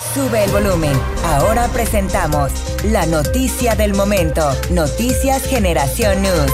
Sube el volumen. Ahora presentamos la noticia del momento. Noticias Generación News.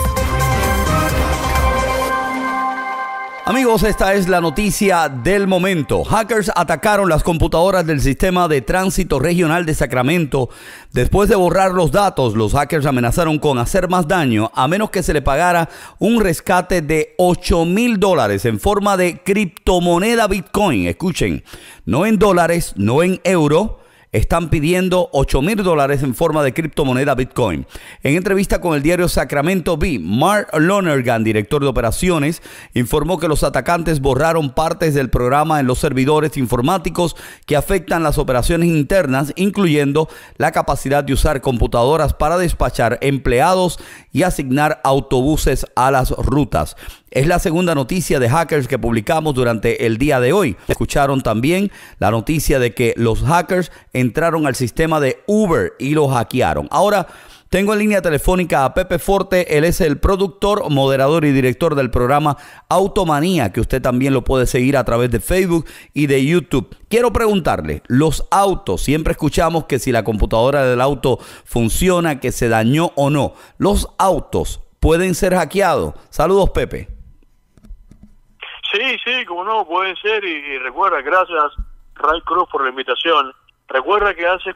Amigos, esta es la noticia del momento. Hackers atacaron las computadoras del sistema de tránsito regional de Sacramento. Después de borrar los datos, los hackers amenazaron con hacer más daño a menos que se le pagara un rescate de $8,000 en forma de criptomoneda Bitcoin. Escuchen, no en dólares, no en euro. Están pidiendo $8,000 en forma de criptomoneda Bitcoin. En entrevista con el diario Sacramento Bee, Mark Lonergan, director de operaciones, informó que los atacantes borraron partes del programa en los servidores informáticos que afectan las operaciones internas, incluyendo la capacidad de usar computadoras para despachar empleados y asignar autobuses a las rutas. Es la segunda noticia de hackers que publicamos durante el día de hoy. Escucharon también la noticia de que los hackers entraron al sistema de Uber y lo hackearon. Ahora tengo en línea telefónica a Pepe Forte. Él es el productor, moderador y director del programa Automanía, que usted también lo puede seguir a través de Facebook y de YouTube. Quiero preguntarle, los autos, siempre escuchamos que si la computadora del auto funciona, que se dañó o no. ¿Los autos pueden ser hackeados? Saludos, Pepe. Sí, como no, pueden ser, y recuerda, gracias Ray Cruz por la invitación. Recuerda que hace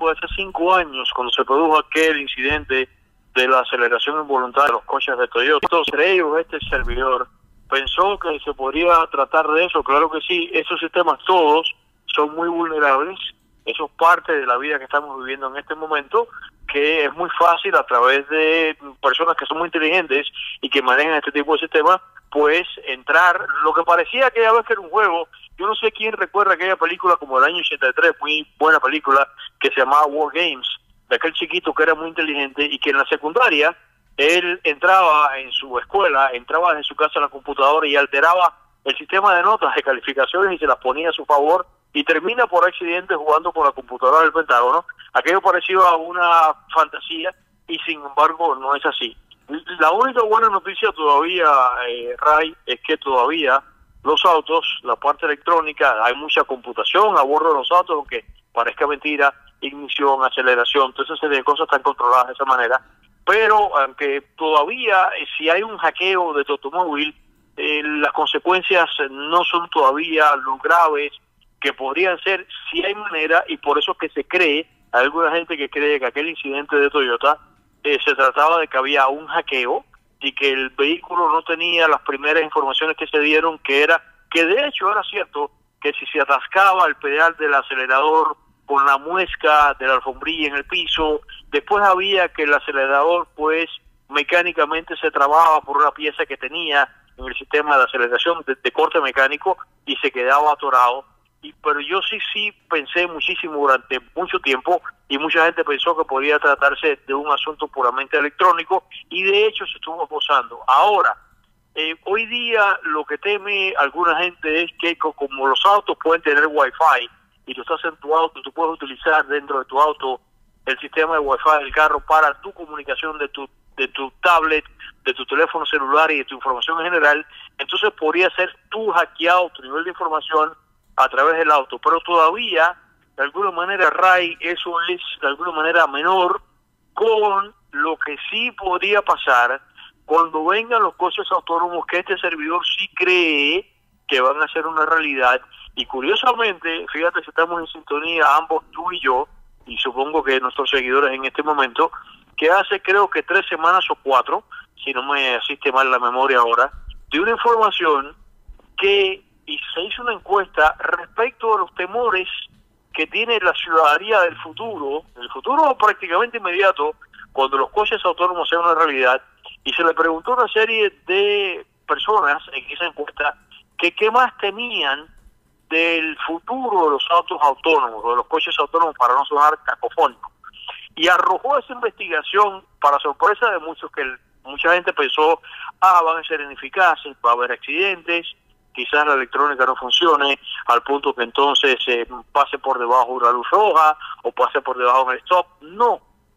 5 años, cuando se produjo aquel incidente de la aceleración involuntaria de los coches de Toyota. Entre ellos, este servidor pensó que se podría tratar de eso. Claro que sí, esos sistemas todos son muy vulnerables. Eso es parte de la vida que estamos viviendo en este momento, que es muy fácil a través de personas que son muy inteligentes y que manejan este tipo de sistemas, pues entrar. Lo que parecía aquella vez que era un juego, yo no sé quién recuerda aquella película como el año 83, muy buena película, que se llamaba War Games, de aquel chiquito que era muy inteligente y que en la secundaria él entraba en su escuela, entraba en su casa a la computadora y alteraba el sistema de notas, de calificaciones, y se las ponía a su favor, y termina por accidente jugando con la computadora del Pentágono. Aquello pareció a una fantasía y sin embargo no es así. La única buena noticia todavía, Ray, es que todavía los autos, la parte electrónica, hay mucha computación a bordo de los autos, aunque parezca mentira, ignición, aceleración, toda esa serie de cosas están controladas de esa manera. Pero aunque todavía, si hay un hackeo de tu automóvil, las consecuencias no son todavía lo graves que podrían ser si hay manera, y por eso que se cree, hay alguna gente que cree que aquel incidente de Toyota se trataba de que había un hackeo y que el vehículo no tenía las primeras informaciones que se dieron, que de hecho era cierto que si se atascaba el pedal del acelerador con la muesca de la alfombrilla en el piso, después había que el acelerador pues mecánicamente se trababa por una pieza que tenía en el sistema de aceleración de corte mecánico y se quedaba atorado. Pero yo sí pensé muchísimo durante mucho tiempo, y mucha gente pensó que podía tratarse de un asunto puramente electrónico, y de hecho se estuvo posando. Ahora, hoy día lo que teme alguna gente es que como los autos pueden tener Wi-Fi y tú estás en tu auto, tú puedes utilizar dentro de tu auto el sistema de Wi-Fi del carro para tu comunicación de tu tablet, de tu teléfono celular y de tu información en general. Entonces podría ser tú hackeado tu nivel de información a través del auto, pero todavía de alguna manera, Ray, eso es de alguna manera menor con lo que sí podría pasar cuando vengan los coches autónomos, que este servidor sí cree que van a ser una realidad. Y curiosamente, fíjate si estamos en sintonía ambos, tú y yo, y supongo que nuestros seguidores en este momento, que hace creo que 3 semanas o 4, si no me asiste mal la memoria ahora, de una información que y se hizo una encuesta respecto a los temores que tiene la ciudadanía del futuro, el futuro prácticamente inmediato, cuando los coches autónomos sean una realidad, y se le preguntó a una serie de personas en esa encuesta que qué más temían del futuro de los autos autónomos, de los coches autónomos, para no sonar cacofónico. Y arrojó esa investigación, para sorpresa de muchos, que mucha gente pensó, van a ser ineficaces, va a haber accidentes, quizás la electrónica no funcione al punto que entonces pase por debajo de la luz roja o pase por debajo del stop. No,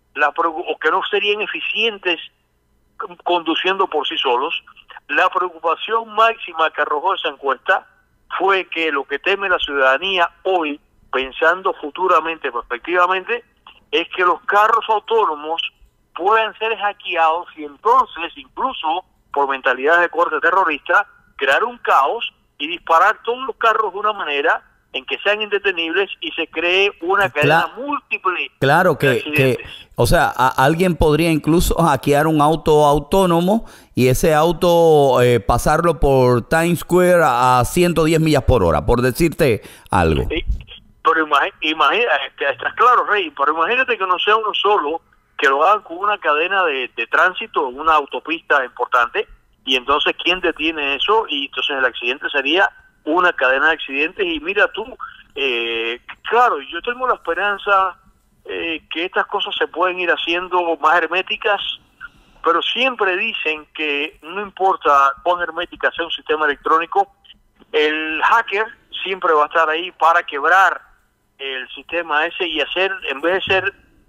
o que no serían eficientes conduciendo por sí solos. La preocupación máxima que arrojó esa encuesta fue que lo que teme la ciudadanía hoy pensando futuramente, perspectivamente, es que los carros autónomos puedan ser hackeados y entonces, incluso por mentalidad de corte terrorista, crear un caos y disparar todos los carros de una manera en que sean indetenibles y se cree una cadena múltiple. Claro que o sea, alguien podría incluso hackear un auto autónomo y ese auto pasarlo por Times Square a 110 millas por hora, por decirte algo. Pero imagínate, estás claro, Rey, pero imagínate que no sea uno solo, que lo hagan con una cadena de tránsito, una autopista importante, y entonces ¿quién detiene eso? Y entonces el accidente sería una cadena de accidentes. Y mira tú, claro, yo tengo la esperanza que estas cosas se pueden ir haciendo más herméticas, pero siempre dicen que no importa cuán hermética sea un sistema electrónico, el hacker siempre va a estar ahí para quebrar el sistema ese y hacer, en vez de ser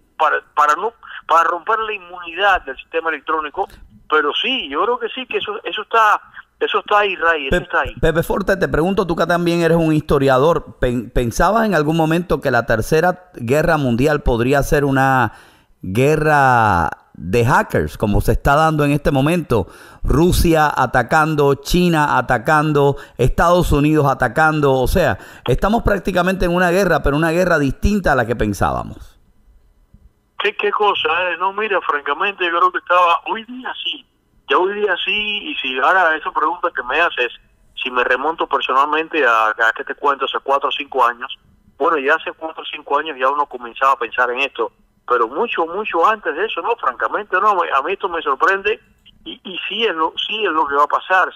para romper la inmunidad del sistema electrónico. Pero sí, yo creo que sí, que eso está ahí, Ray, eso está ahí. Pepe Forte, te pregunto, tú que también eres un historiador, ¿pensabas en algún momento que la Tercera Guerra Mundial podría ser una guerra de hackers, como se está dando en este momento? Rusia atacando, China atacando, Estados Unidos atacando, o sea, estamos prácticamente en una guerra, pero una guerra distinta a la que pensábamos. ¿Qué cosa? No, mira, francamente yo creo que estaba hoy día sí, y si ahora esa pregunta que me haces, si me remonto personalmente a que te cuento hace 4 o 5 años, bueno, ya hace 4 o 5 años ya uno comenzaba a pensar en esto, pero mucho antes de eso, no, francamente no, a mí esto me sorprende, y sí es lo que va a pasar,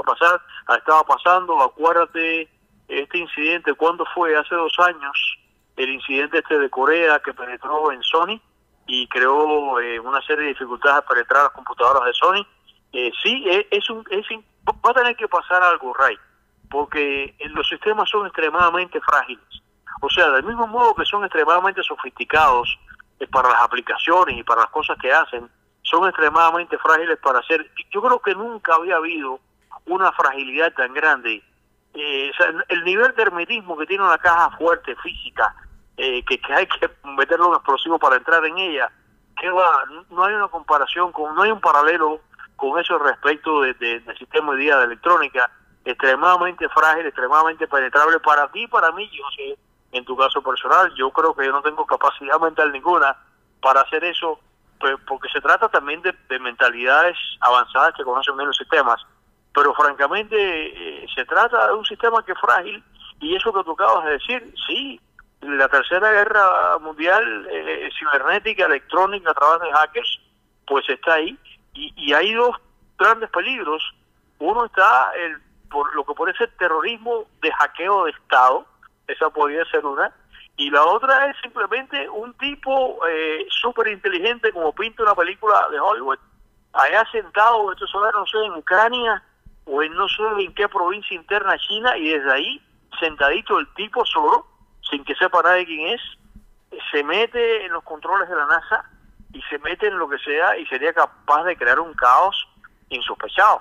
estaba pasando, acuérdate, este incidente, ¿cuándo fue? Hace 2 años, el incidente de Corea que penetró en Sony y creó una serie de dificultades para penetrar las computadoras de Sony. Sí, va a tener que pasar algo, Ray, porque los sistemas son extremadamente frágiles. O sea, del mismo modo que son extremadamente sofisticados para las aplicaciones y para las cosas que hacen, son extremadamente frágiles para hacer. Yo creo que nunca había habido una fragilidad tan grande. O sea, el nivel de hermetismo que tiene una caja fuerte, física, que hay que meterle un explosivo para entrar en ella, que va, no hay una comparación, no hay un paralelo con eso respecto del sistema hoy día de electrónica, extremadamente frágil, extremadamente penetrable para ti y para mí. Yo sé, en tu caso personal, yo creo que yo no tengo capacidad mental ninguna para hacer eso, porque se trata también de mentalidades avanzadas que conocen bien los sistemas, pero francamente se trata de un sistema que es frágil, y eso que tú acabas de decir, sí, la Tercera Guerra Mundial cibernética, electrónica, a través de hackers, pues está ahí, y hay 2 grandes peligros. Uno está por lo que puede ser terrorismo de hackeo de Estado, esa podría ser una, y la otra es simplemente un tipo súper inteligente, como pinta una película de Hollywood, allá sentado, esto solo no sé, en Ucrania o en no sé en qué provincia interna de China, y desde ahí, sentadito el tipo solo, sin que sepa nadie quién es, se mete en los controles de la NASA y se mete en lo que sea y sería capaz de crear un caos insospechado.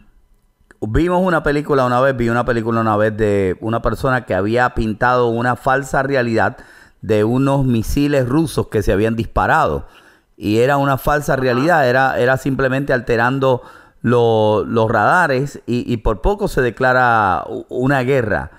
Vi una película una vez de una persona que había pintado una falsa realidad de unos misiles rusos que se habían disparado, y era una falsa realidad, era simplemente alterando los radares, y por poco se declara una guerra.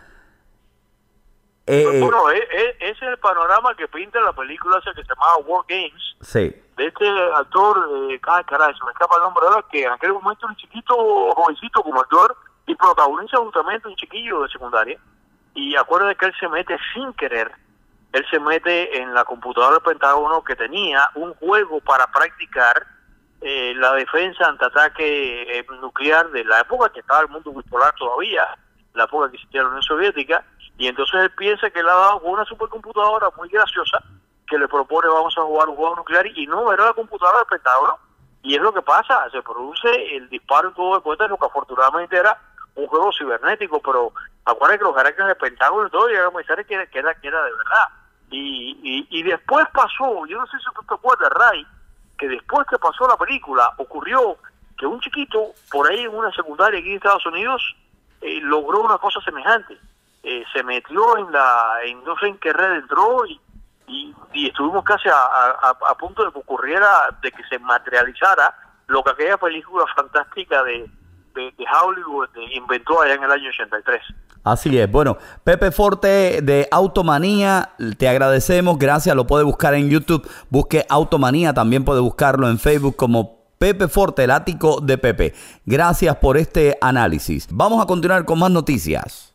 Bueno, ese es el panorama que pinta la película esa que se llamaba War Games, sí, de este actor, caray, se me escapa el nombre, ¿verdad? Que en aquel momento un chiquito, jovencito como actor, y protagoniza justamente un chiquillo de secundaria, y acuérdate que él se mete sin querer, él se mete en la computadora del Pentágono, que tenía un juego para practicar la defensa ante ataque nuclear de la época que estaba el mundo bipolar todavía, la época que existía la Unión Soviética, y entonces él piensa que le ha dado una supercomputadora muy graciosa que le propone vamos a jugar un juego nuclear, y no, era la computadora del Pentágono, y es lo que pasa, se produce el disparo y todo después de lo que afortunadamente era un juego cibernético, pero acuérdate que los hackers del Pentágono y todo llegaron a pensar que era de verdad, y después pasó, yo no sé si tú te acuerdas, Ray, que después que pasó la película, ocurrió que un chiquito, por ahí en una secundaria aquí en Estados Unidos, logró una cosa semejante. se metió en no sé en qué red entró y estuvimos casi a punto de que ocurriera, de que se materializara lo que aquella película fantástica de Hollywood inventó allá en el año 83. Así es. Bueno, Pepe Forte de Automanía, te agradecemos, gracias. Lo puede buscar en YouTube, busque Automanía, también puede buscarlo en Facebook como Pepe Forte, el ático de Pepe. Gracias por este análisis. Vamos a continuar con más noticias.